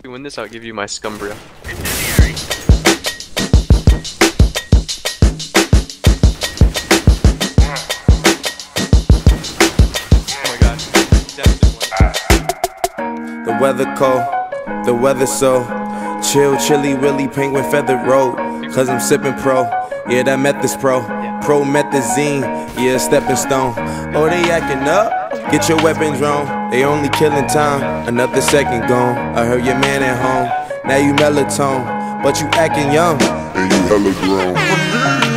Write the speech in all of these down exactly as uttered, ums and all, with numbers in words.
you win this, I'll give you my Scumbria. The weather cold, the weather so chill, chilly, willy, penguin feathered road. Cause I'm sipping pro, yeah, that meth is pro. Promethazine, yeah, stepping stone. Oh, they acting up, get your weapons wrong. They only killing time, another second gone. I heard your man at home, now you melatonin, but you acting young, and you hella grown.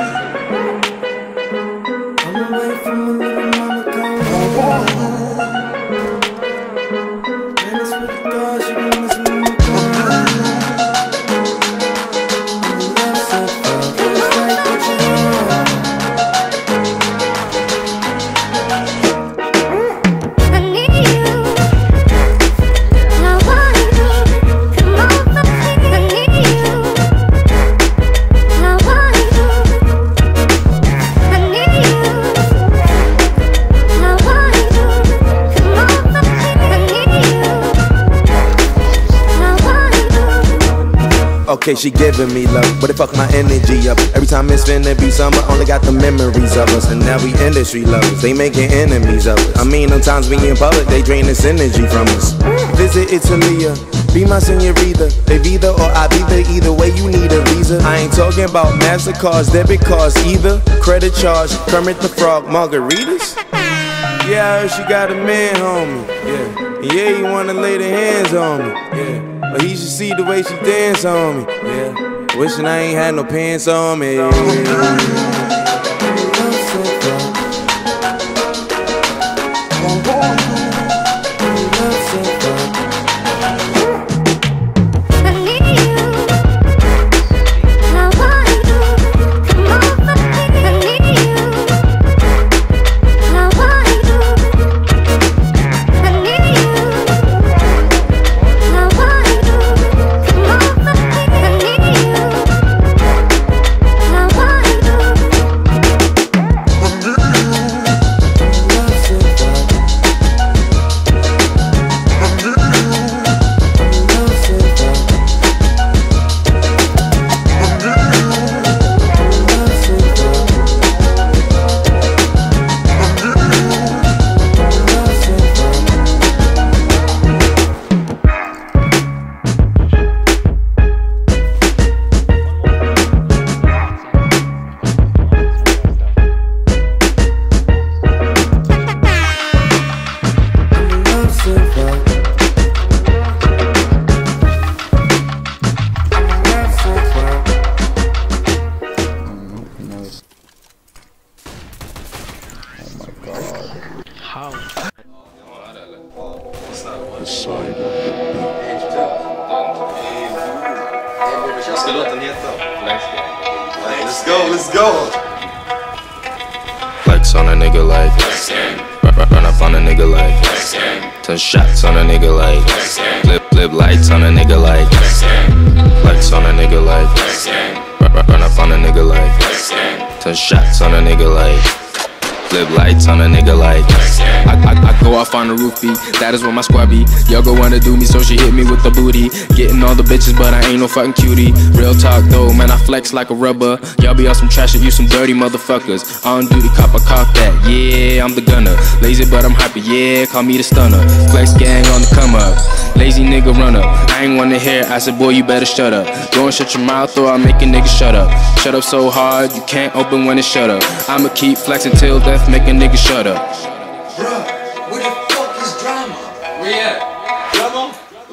Okay, she giving me love, but it fuck my energy up. Every time it's finna be summer, only got the memories of us. And now we industry lovers, they making enemies of us. I mean, sometimes we in public, they drain this energy from us. Visit Italia, be my senorita. They either or I be there, either way you need a visa. I ain't talking about MasterCards, debit cards either. Credit charge, Kermit the Frog, margaritas. Yeah, I heard she got a man, homie. Yeah, and yeah, you wanna lay the hands on me. Yeah. But he should see the way she dance on me, yeah. Wishing I ain't had no pants on me. Let's go, let's go. Flex on a nigga like run, run up on a nigga like ten shots on a nigga like flip, flip lights on a nigga like flex on a nigga like run, run up on a nigga like ten shots on a nigga like flip lights on a nigga like I, I, I go off on the roofie, that is what my squad be. Yo go wanna do me, so she hit me with the booty. Getting all the bitches, but I ain't no fucking cutie. Real talk though, man, I flex like a rubber. Y'all be on some trash and you some dirty motherfuckers. On duty, cop, I cock that, yeah, I'm the gunner. Lazy, but I'm hyper, yeah, call me the stunner. Flex gang on the come up, lazy nigga run up. I ain't wanna hear, I said boy you better shut up. Go and shut your mouth or I'll make a nigga shut up. Shut up so hard, you can't open when it's shut up. I'ma keep flexing till death, make a nigga shut up. Bruh, where the fuck is drama? Where you at? Drama?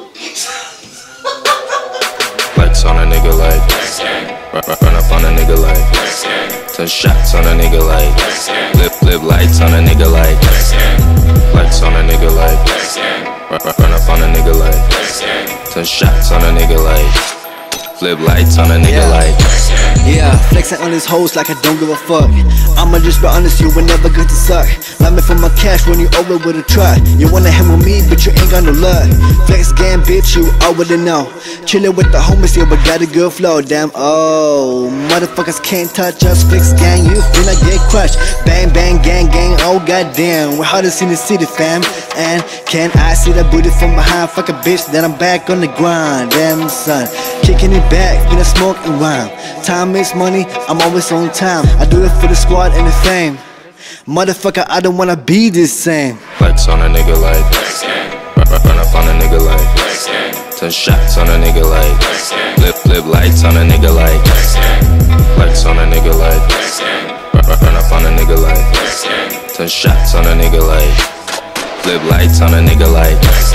Flex on a nigga like run, run up on a nigga like ten shots on a nigga like flip, flip lights on a nigga like flex on a nigga like run, run up on a nigga like ten shots on a nigga like flip lights on a nigga Yeah. like. Yeah, flexing on his hoes like I don't give a fuck. I'ma just be honest, you will never get to suck. Love me for my cash when you over with a truck. You wanna hang with me, but you ain't got no luck. Flex gang, bitch, you already know. Chillin' with the homies, yeah, we got a good flow. Damn, oh, motherfuckers can't touch us. Flex gang, you finna get crushed. Bang, bang, gang, gang, oh goddamn. We're hardest in the city, fam. And can I see that booty from behind? Fuck a bitch, then I'm back on the grind. Damn, son, kicking it back, gonna smoke and rhyme. Time makes money, I'm always on time. I do it for the squad and the fame. Motherfucker, I don't wanna be the same. Flex on a nigga like. Run run up on a nigga like. Ten shots on a nigga like. Flip flip lights on a nigga like. Flex on a nigga like. Run run up on a nigga like. Ten shots on a nigga like. Flip lights on a nigga like.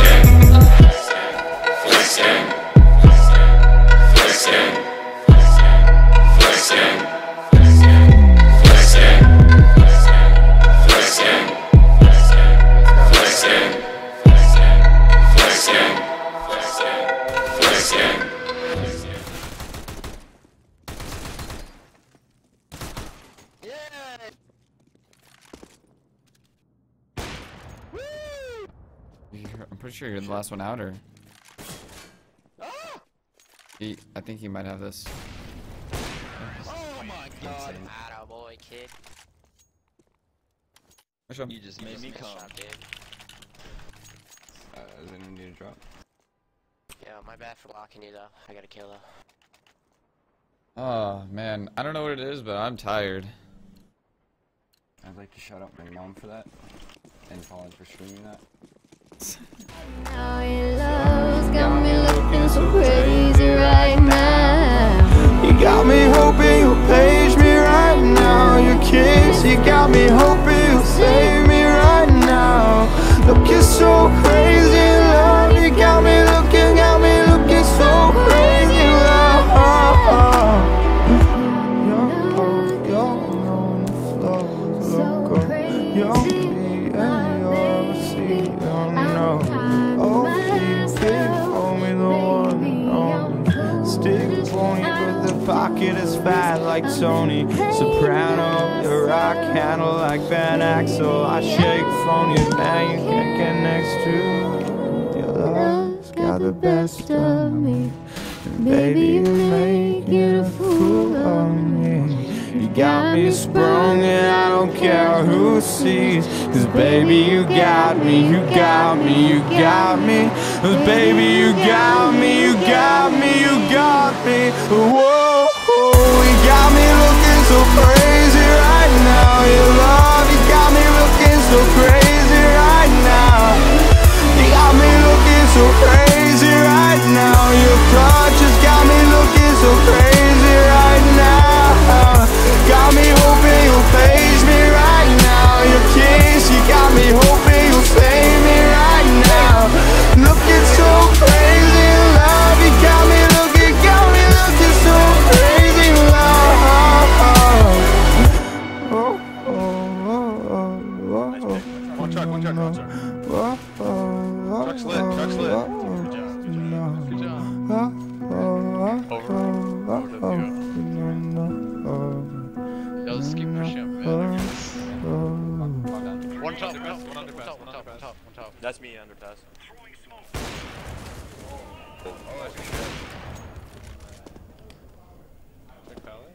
I'm pretty sure you're the last one out, or he, I think he might have this. Oh my god. Atta boy, kid. You just made me come. Shot, dude. Uh, does anyone need a drop? Yeah, my bad for locking you though. I gotta kill though. Oh man, I don't know what it is, but I'm tired. I'd like to shout out my mom for that, and Colin for streaming that. Now your love's got me looking so crazy right now. You got me hoping you'll page me right now. Your kiss, you got me hoping you'll save me right now. Looking so crazy in love. You got me looking, got me looking so crazy in love. You're, you're on the floor. Look up, you're me and you're the sea. Oh no, oh keep it for me, the one on stick pony, but the pocket is fat like Tony Soprano. The rock handle like Van Axel. I shake from you, man, you can't get next to. Your love's got the best of me, and baby you make it a fool of me. You got me sprung and I don't care who sees. Cause baby you got me, you got me, you got me. Cause baby you got me, you got me, you got me. Whoa, you got me looking so crazy right now. Your love, you got me looking so crazy right now. You got me looking so crazy right now. Your touch has got me looking so crazy right now. Got me hoping you'll page me right now. Your kiss, you got me hoping you'll save me right now. Looking so crazy in love. You got me looking, got me looking so crazy in love. Oh, oh, oh, oh, oh. One truck, one truck, one truck. Oh, oh, Truck's lit, truck's lit. Good job, good job. Good job. Over. Over to the Yo, let's keep pushing up, man. One top, one top, one top, one top, one top, one top. That's me, underpass. Oh, that's your shit. Big pallet?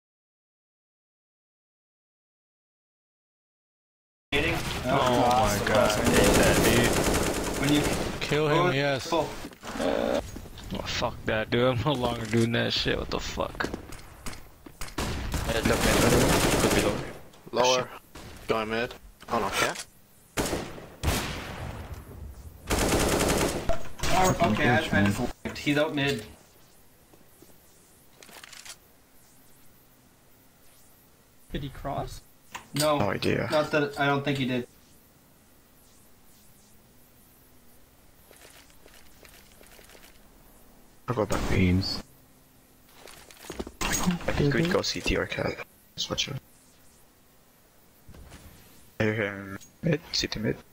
Oh my god, I hate that, dude. When you Kill him, yes. Oh, fuck that, dude. I'm no longer doing that shit. What the fuck? Mid, look mid. Could be lower. Lower. Going mid. Oh no, cap. Oh, okay, I tried to select. He's out mid. Did he cross? No. No idea. Not that I don't think he did. I'll go back beams. I think we'd go C T or cap. Switch it. Here, here, mid, C T mid.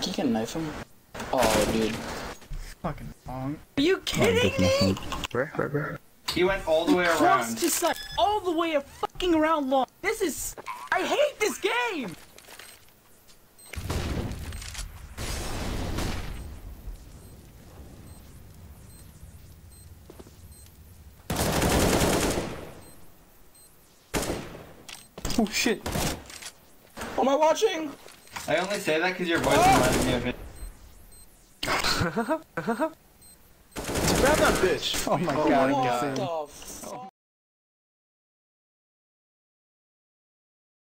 think you can knife him. Oh, dude. Fucking wrong. Are you kidding me? Where, where, where? He went all the way around. Cross just like all the way a fucking around long. This is. I hate this game. Oh shit. What am I watching? I only say that because your voice reminds me of it. Grab that bitch. Oh my Oh god. my I'm god. insane. What the fuck?